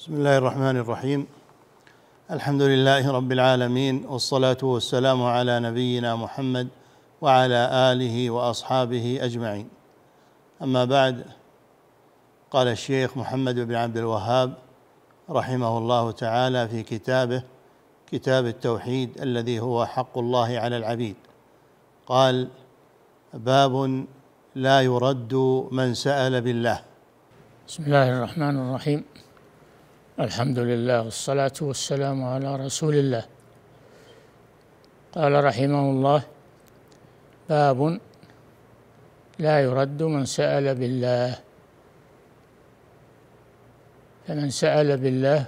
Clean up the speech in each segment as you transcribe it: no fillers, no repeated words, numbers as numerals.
بسم الله الرحمن الرحيم. الحمد لله رب العالمين، والصلاة والسلام على نبينا محمد وعلى آله وأصحابه أجمعين. أما بعد، قال الشيخ محمد بن عبد الوهاب رحمه الله تعالى في كتاب التوحيد الذي هو حق الله على العبيد، قال: باب لا يرد من سأل بالله. بسم الله الرحمن الرحيم. الحمد لله والصلاة والسلام على رسول الله. قال رحمه الله: باب لا يرد من سأل بالله. فمن سأل بالله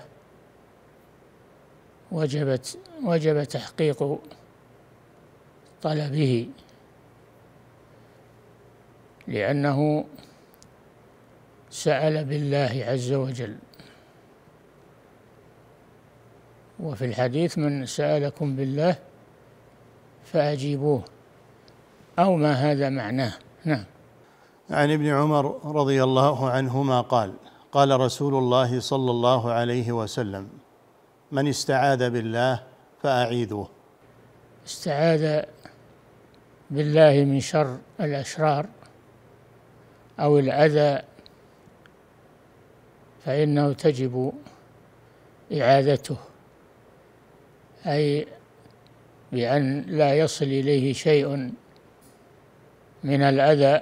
وجب تحقيق طلبه، لأنه سأل بالله عز وجل. وفي الحديث: من سألكم بالله فأجيبوه، أو ما هذا معناه. نعم. عن ابن عمر رضي الله عنهما قال: قال رسول الله صلى الله عليه وسلم: من استعاذ بالله فأعيذوه. استعاذ بالله من شر الأشرار أو الأذى فإنه تجب إعاذته، أي بأن لا يصل إليه شيء من الأذى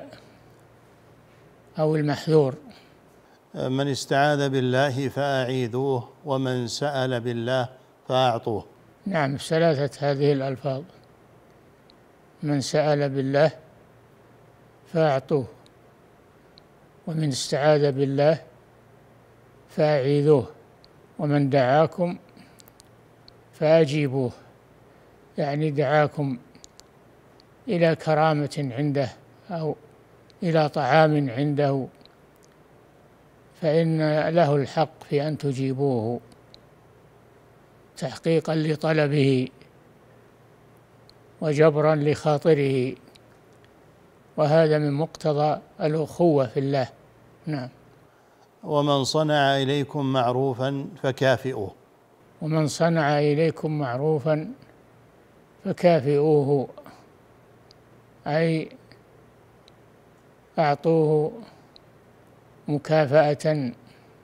أو المحذور. من استعاذ بالله فأعيذوه، ومن سأل بالله فأعطوه. نعم، ثلاثة هذه الألفاظ: من سأل بالله فأعطوه، ومن استعاذ بالله فأعيذوه، ومن دعاكم فأجيبوه. يعني دعاكم إلى كرامة عنده أو إلى طعام عنده، فإن له الحق في أن تجيبوه تحقيقا لطلبه وجبرا لخاطره، وهذا من مقتضى الأخوة في الله. نعم. ومن صنع إليكم معروفا فكافئوه. ومن صنع إليكم معروفا فكافئوه، أي أعطوه مكافأة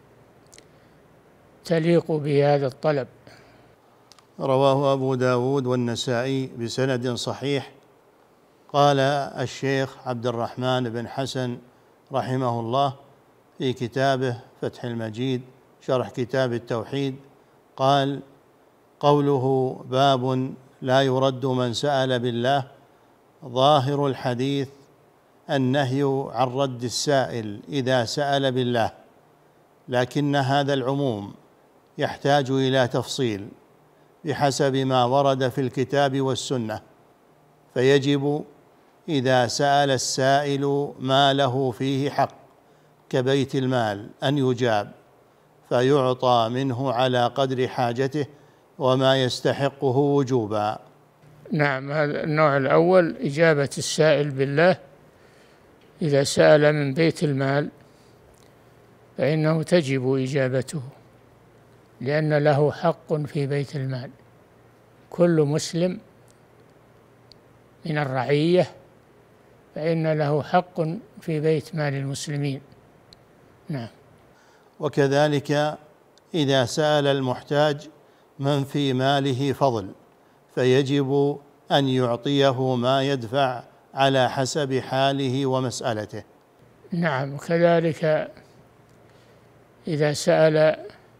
تليق بهذا الطلب. رواه أبو داود والنسائي بسند صحيح. قال الشيخ عبد الرحمن بن حسن رحمه الله في كتابه فتح المجيد شرح كتاب التوحيد، قال: قوله باب لا يرد من سأل بالله، ظاهر الحديث النهي عن رد السائل إذا سأل بالله، لكن هذا العموم يحتاج إلى تفصيل بحسب ما ورد في الكتاب والسنة، فيجب إذا سأل السائل ما له فيه حق كبيت المال أن يجاب، فيعطى منه على قدر حاجته وما يستحقه وجوبا. نعم، هذا النوع الأول: إجابة السائل بالله. إذا سأل من بيت المال فإنه تجب إجابته، لأن له حق في بيت المال. كل مسلم من الرعية فإن له حق في بيت مال المسلمين. نعم. وكذلك إذا سأل المحتاج من في ماله فضل، فيجب أن يعطيه ما يدفع على حسب حاله ومسألته. نعم. وكذلك إذا سأل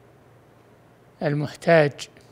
المحتاج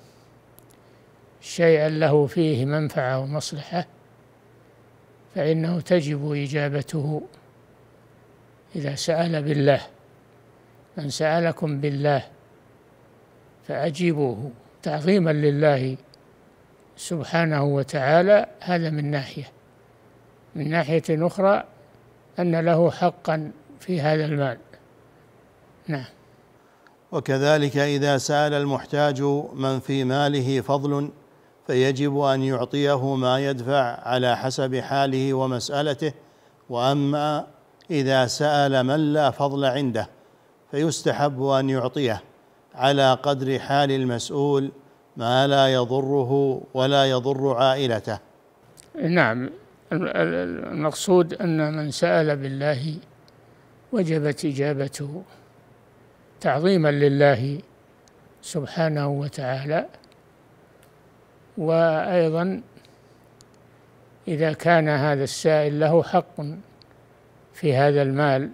شيئا له فيه منفعة ومصلحة فإنه تجب إجابته. إذا سأل بالله: من سألكم بالله فأجيبوه، تعظيما لله سبحانه وتعالى. هذا من ناحية. من ناحية أخرى أن له حقا في هذا المال. نعم. وكذلك إذا سأل المحتاج من في ماله فضل، فيجب أن يعطيه ما يدفع على حسب حاله ومسألته. وأما إذا سأل من لا فضل عنده فيستحب أن يعطيه على قدر حال المسؤول ما لا يضره ولا يضر عائلته. نعم، المقصود أن من سأل بالله وجبت إجابته تعظيما لله سبحانه وتعالى. وأيضا إذا كان هذا السائل له حق في هذا المال،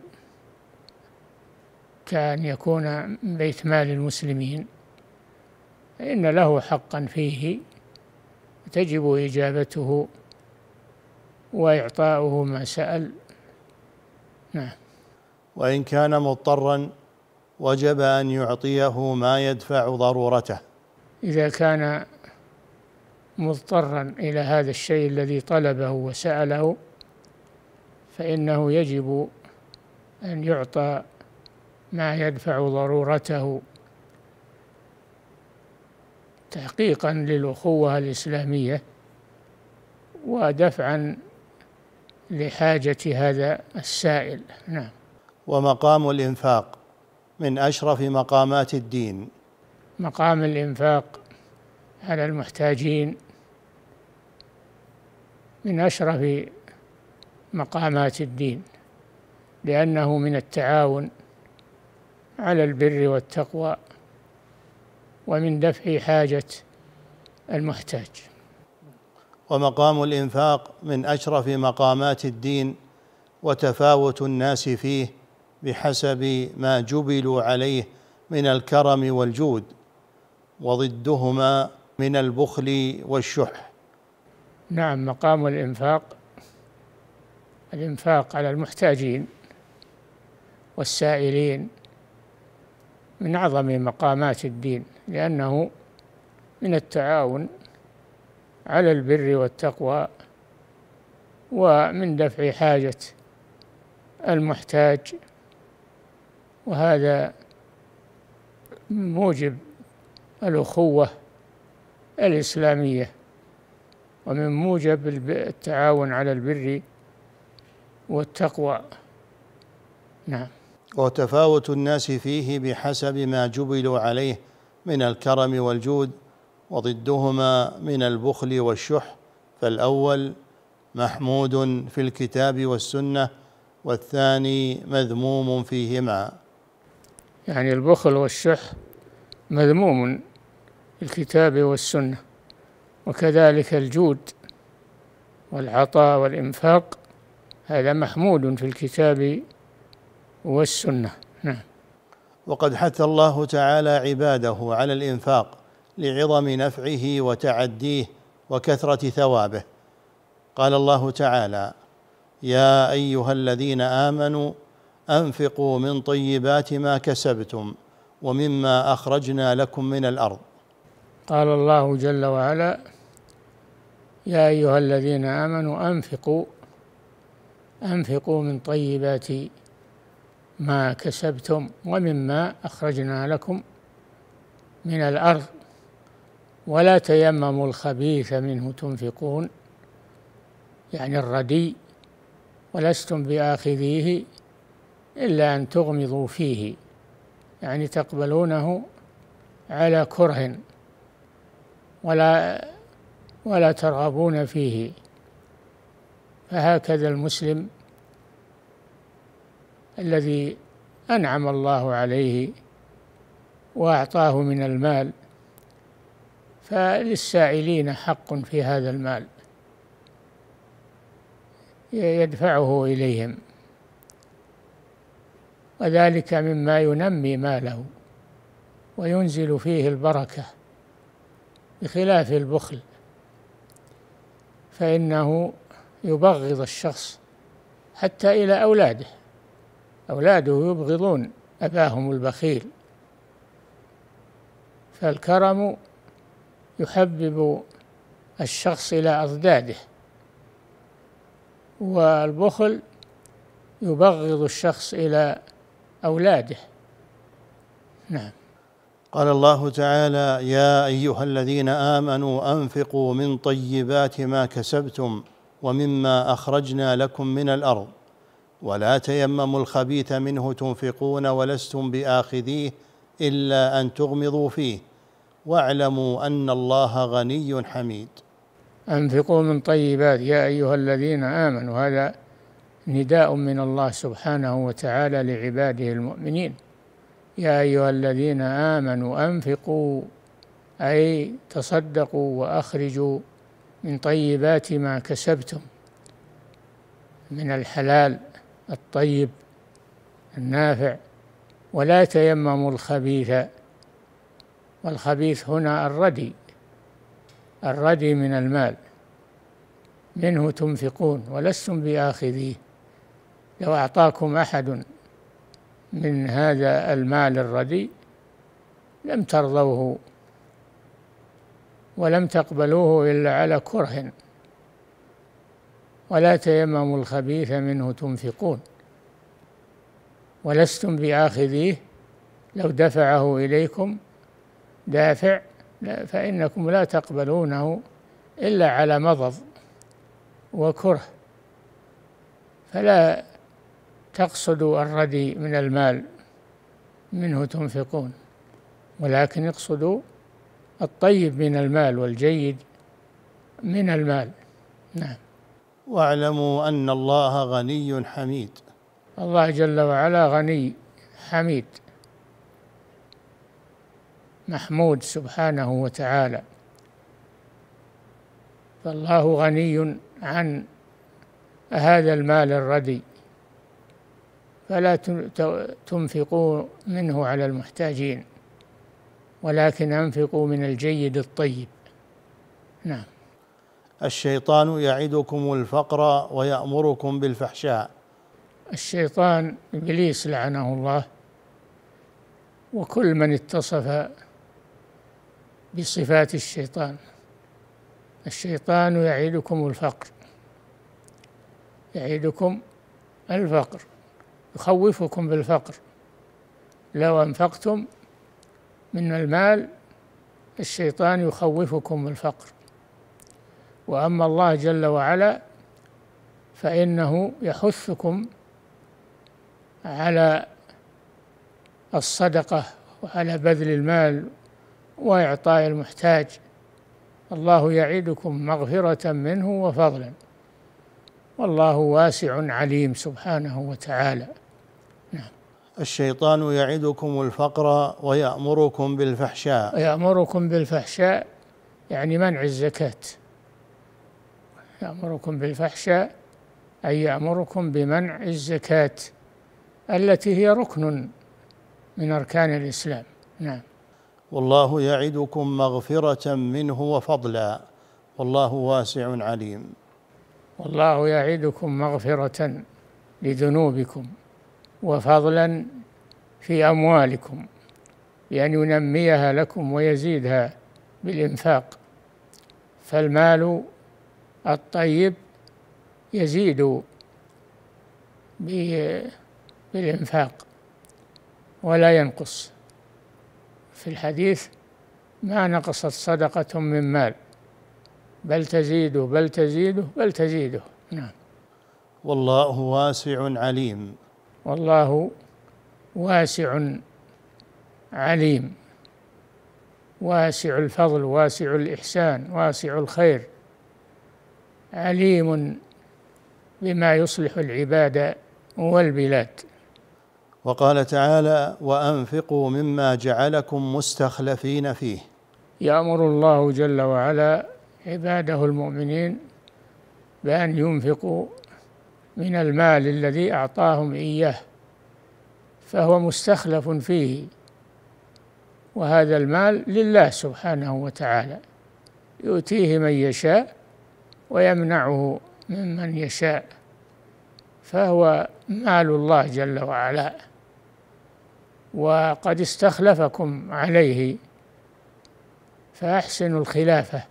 كأن يكون من بيت مال المسلمين، فإن له حقا فيه تجب إجابته وإعطاؤه ما سأل. نعم. وإن كان مضطرا وجب أن يعطيه ما يدفع ضرورته. إذا كان مضطرا إلى هذا الشيء الذي طلبه وسأله فإنه يجب أن يعطى ما يدفع ضرورته تحقيقا للأخوة الإسلامية ودفعا لحاجة هذا السائل. نعم. ومقام الإنفاق من أشرف مقامات الدين. مقام الإنفاق على المحتاجين من أشرف مقامات الدين، لأنه من التعاون على البر والتقوى ومن دفع حاجة المحتاج. ومقام الإنفاق من أشرف مقامات الدين، وتفاوت الناس فيه بحسب ما جبلوا عليه من الكرم والجود، وضدهما من البخل والشح. نعم، مقام الإنفاق على المحتاجين والسائلين من أعظم مقامات الدين، لأنه من التعاون على البر والتقوى ومن دفع حاجة المحتاج، وهذا موجب الأخوة الإسلامية ومن موجب التعاون على البر والتقوى. نعم. وتفاوت الناس فيه بحسب ما جبلوا عليه من الكرم والجود، وضدهما من البخل والشح، فالأول محمود في الكتاب والسنة، والثاني مذموم فيهما. يعني البخل والشح مذموم في الكتاب والسنة، وكذلك الجود والعطاء والإنفاق هذا محمود في الكتاب والسنة. نعم. وقد حث الله تعالى عباده على الإنفاق لعظم نفعه وتعديه وكثرة ثوابه. قال الله تعالى: يا أيها الذين آمنوا أنفقوا من طيبات ما كسبتم ومما أخرجنا لكم من الأرض. قال الله جل وعلا: يا أيها الذين آمنوا أنفقوا من طيبات ما كسبتم ومما أخرجنا لكم من الأرض ولا تيمموا الخبيث منه تنفقون، يعني الردي، ولستم بآخذيه إلا أن تغمضوا فيه، يعني تقبلونه على كره ولا ترغبون فيه. فهكذا المسلم الذي أنعم الله عليه وأعطاه من المال، فللسائلين حق في هذا المال يدفعه إليهم، وذلك مما ينمي ماله وينزل فيه البركة، بخلاف البخل فإنه يبغض الشخص حتى إلى أولاده يبغضون أباهم البخيل. فالكرم يحبب الشخص إلى أضداده، والبخل يبغض الشخص إلى أولاده. نعم. قال الله تعالى: يا أيها الذين آمنوا أنفقوا من طيبات ما كسبتم ومما أخرجنا لكم من الأرض ولا تيمموا الخبيث منه تنفقون ولستم بآخذيه إلا أن تغمضوا فيه واعلموا أن الله غني حميد. أنفقوا من طيبات يا أيها الذين آمنوا، هذا نداء من الله سبحانه وتعالى لعباده المؤمنين. يا أيها الذين آمنوا أنفقوا، أي تصدقوا وأخرجوا من طيبات ما كسبتم من الحلال الطيب النافع، ولا تيمموا الخبيث. والخبيث هنا الردي من المال، منه تنفقون ولستم بآخذيه. لو أعطاكم أحد من هذا المال الردي لم ترضوه ولم تقبلوه إلا على كره. ولا تيمموا الخبيث منه تنفقون ولستم بآخذيه، لو دفعه إليكم دافع فإنكم لا تقبلونه إلا على مضض وكره. فلا تقصدوا الردي من المال منه تنفقون، ولكن اقصدوا الطيب من المال والجيد من المال. نعم. واعلموا أن الله غني حميد. الله جل وعلا غني حميد محمود سبحانه وتعالى، فالله غني عن هذا المال الردي، فلا تنفقوا منه على المحتاجين، ولكن أنفقوا من الجيد الطيب. نعم. الشيطان يعدكم الفقر ويأمركم بالفحشاء. الشيطان إبليس لعنه الله، وكل من اتصف بصفات الشيطان. الشيطان يعدكم الفقر، يعدكم الفقر، يخوفكم بالفقر. لو أنفقتم من المال الشيطان يخوفكم بالفقر. وأما الله جل وعلا فإنه يحثكم على الصدقة وعلى بذل المال وإعطاء المحتاج. الله يعدكم مغفرة منه وفضلا، والله واسع عليم سبحانه وتعالى. نعم. الشيطان يعدكم الفقر ويأمركم بالفحشاء. يأمركم بالفحشاء يعني منع الزكاة. يأمركم بالفحشاء أي يأمركم بمنع الزكاة التي هي ركن من أركان الإسلام. نعم. والله يعدكم مغفرة منه وفضلا والله واسع عليم. والله يعدكم مغفرة لذنوبكم وفضلا في أموالكم، بأن ينميها لكم ويزيدها بالإنفاق. فالمال الطيب يزيد بالإنفاق ولا ينقص. في الحديث: ما نقصت صدقة من مال بل تزيده بل تزيده بل تزيده. نعم. والله واسع عليم. والله واسع عليم، واسع الفضل، واسع الإحسان، واسع الخير، عليم بما يصلح العباد والبلاد. وقال تعالى: وأنفقوا مما جعلكم مستخلفين فيه. يأمر الله جل وعلا عباده المؤمنين بأن ينفقوا من المال الذي أعطاهم إياه، فهو مستخلف فيه، وهذا المال لله سبحانه وتعالى، يؤتيه من يشاء ويمنعه ممن يشاء، فهو مال الله جل وعلا، وقد استخلفكم عليه فأحسنوا الخلافة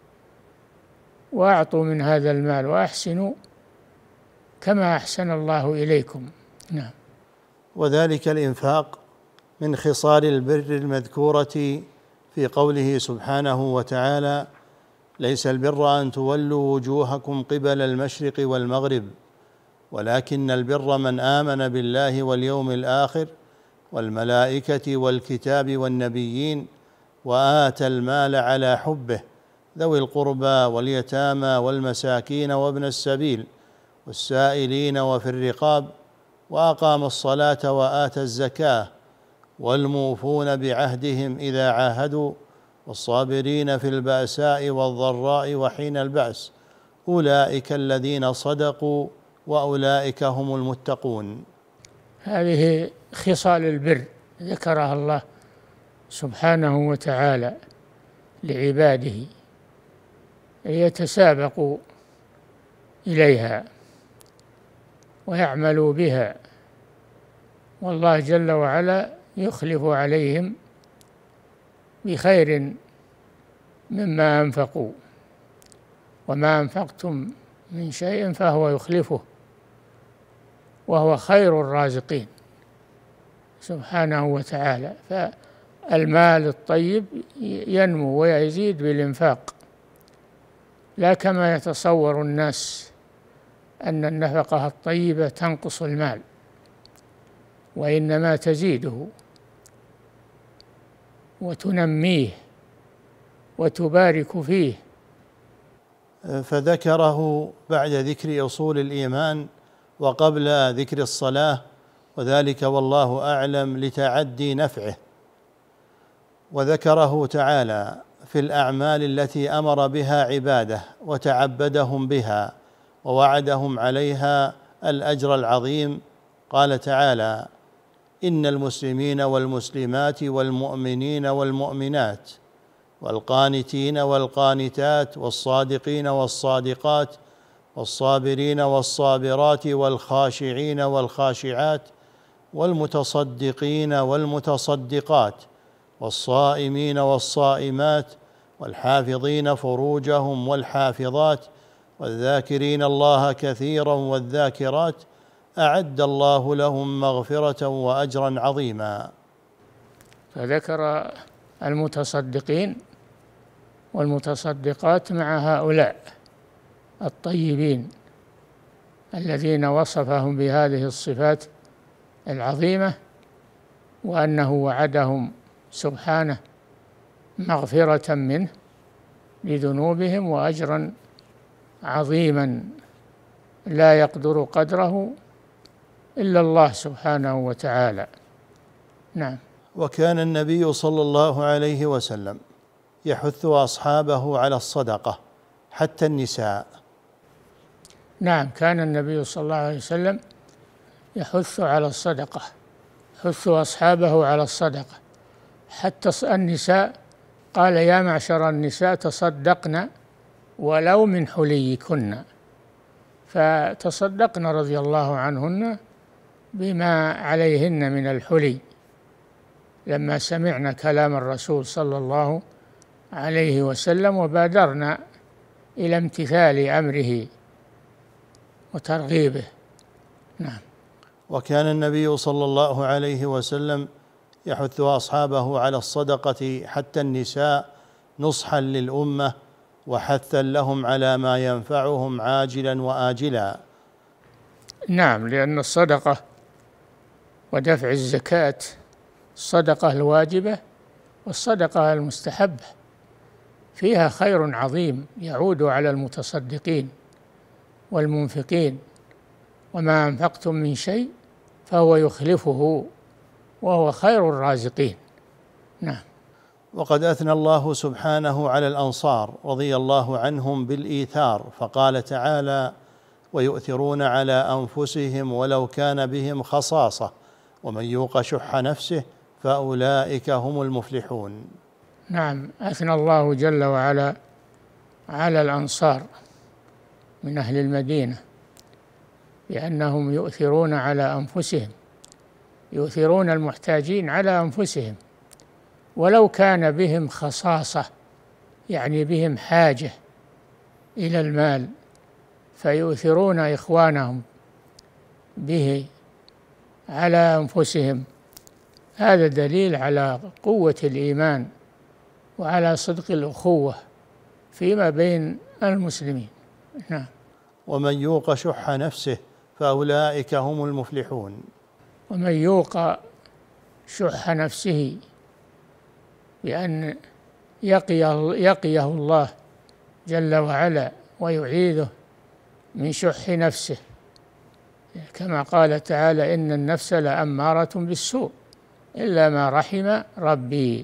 وأعطوا من هذا المال وأحسنوا كما أحسن الله إليكم. نعم. وذلك الإنفاق من خصال البر المذكورة في قوله سبحانه وتعالى: ليس البر أن تولوا وجوهكم قبل المشرق والمغرب ولكن البر من آمن بالله واليوم الآخر والملائكة والكتاب والنبيين، وآتى المال على حبه ذوي القربى واليتامى والمساكين وابن السبيل والسائلين وفي الرقاب، وأقام الصلاة وآتى الزكاة، والموفون بعهدهم إذا عاهدوا، والصابرين في البأساء والضراء وحين البأس، أولئك الذين صدقوا وأولئك هم المتقون. هذه خصال البر ذكرها الله سبحانه وتعالى لعباده ليتسابقوا إليها ويعملوا بها، والله جل وعلا يخلف عليهم بخير مما أنفقوا، وما أنفقتم من شيء فهو يخلفه وهو خير الرازقين سبحانه وتعالى. فالمال الطيب ينمو ويزيد بالإنفاق، لا كما يتصور الناس أن النفقة الطيبة تنقص المال، وإنما تزيده وتنميه وتبارك فيه. فذكره بعد ذكر أصول الإيمان وقبل ذكر الصلاة، وذلك والله أعلم لتعدي نفعه. وذكره تعالى في الأعمال التي أمر بها عباده وتعبدهم بها ووعدهم عليها الأجر العظيم. قال تعالى: إن المسلمين والمسلمات والمؤمنين والمؤمنات والقانتين والقانتات والصادقين والصادقات والصابرين والصابرات والخاشعين والخاشعات والمتصدقين والمتصدقات والصائمين والصائمات والحافظين فروجهم والحافظات والذاكرين الله كثيرا والذاكرات أعد الله لهم مغفرة وأجرا عظيما. فذكر المتصدقين والمتصدقات مع هؤلاء الطيبين الذين وصفهم بهذه الصفات العظيمة، وأنه وعدهم سبحانه مغفرة منه لذنوبهم وأجرا عظيما لا يقدر قدره إلا الله سبحانه وتعالى. نعم. وكان النبي صلى الله عليه وسلم يحث أصحابه على الصدقة حتى النساء. نعم، كان النبي صلى الله عليه وسلم يحث على الصدقة، يحث أصحابه على الصدقة حتى النساء. قال: يا معشر النساء تصدقن ولو من حليكن، فتصدقن رضي الله عنهن بما عليهن من الحلي لما سمعنا كلام الرسول صلى الله عليه وسلم، وبادرنا إلى امتثال أمره وترغيبه. نعم. وكان النبي صلى الله عليه وسلم يحث أصحابه على الصدقة حتى النساء نصحا للأمة وحثا لهم على ما ينفعهم عاجلا وآجلا. نعم، لأن الصدقة ودفع الزكاة الصدقة الواجبة والصدقة المستحبة فيها خير عظيم يعود على المتصدقين والمنفقين، وما أنفقتم من شيء فهو يخلفه وهو خير الرازقين. نعم. وقد أثنى الله سبحانه على الأنصار رضي الله عنهم بالإيثار، فقال تعالى: ويؤثرون على أنفسهم ولو كان بهم خصاصة ومن يوق شح نفسه فأولئك هم المفلحون. نعم، أثنى الله جل وعلا على الأنصار من أهل المدينة بأنهم يؤثرون على أنفسهم، يؤثرون المحتاجين على أنفسهم ولو كان بهم خصاصة، يعني بهم حاجة إلى المال، فيؤثرون إخوانهم به على أنفسهم. هذا دليل على قوة الإيمان وعلى صدق الأخوة فيما بين المسلمين. نعم. ومن يوق شح نفسه فأولئك هم المفلحون. ومن يوق شح نفسه بأن يقيه الله جل وعلا ويعيذه من شح نفسه، كما قال تعالى: إن النفس لأمارة بالسوء إلا ما رحم ربي.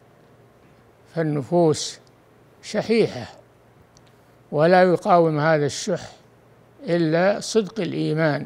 فالنفوس شحيحة، ولا يقاوم هذا الشح إلا صدق الإيمان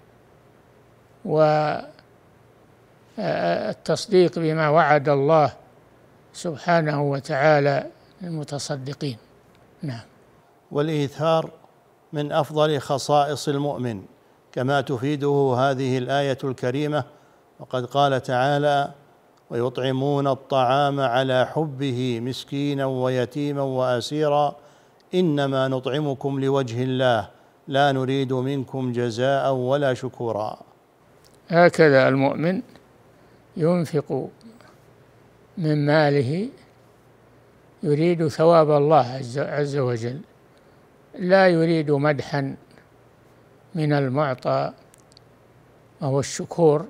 والتصديق بما وعد الله سبحانه وتعالى للمتصدقين. نعم. والإيثار من أفضل خصائص المؤمن كما تفيده هذه الآية الكريمة، وقد قال تعالى: ويطعمون الطعام على حبه مسكينا ويتيما وأسيرا إنما نطعمكم لوجه الله لا نريد منكم جزاء ولا شكورا. هكذا المؤمن ينفق من ماله يريد ثواب الله عز وجل، لا يريد مدحا من المعطى وهو الشكور،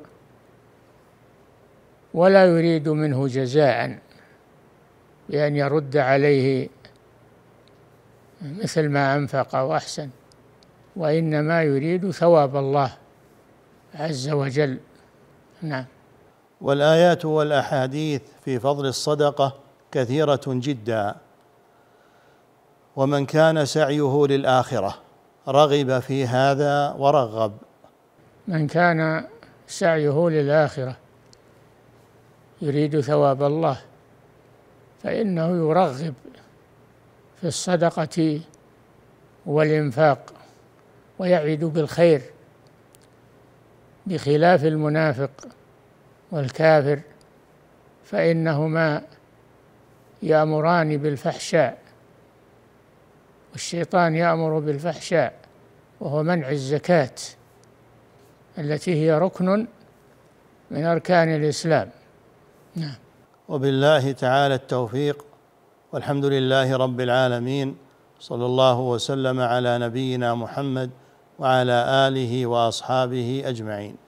ولا يريد منه جزاء بأن يرد عليه مثل ما أنفق وأحسن، وإنما يريد ثواب الله عز وجل. نعم. والآيات والأحاديث في فضل الصدقة كثيرة جدا، ومن كان سعيه للآخرة رغب في هذا ورغب. من كان سعيه للآخرة يريد ثواب الله فإنه يرغب في الصدقة والإنفاق ويعد بالخير، بخلاف المنافق والكافر فإنهما يأمران بالفحشاء، والشيطان يأمر بالفحشاء وهو منع الزكاة التي هي ركن من أركان الإسلام. نعم. وبالله تعالى التوفيق، والحمد لله رب العالمين، صلى الله وسلم على نبينا محمد وعلى آله وأصحابه أجمعين.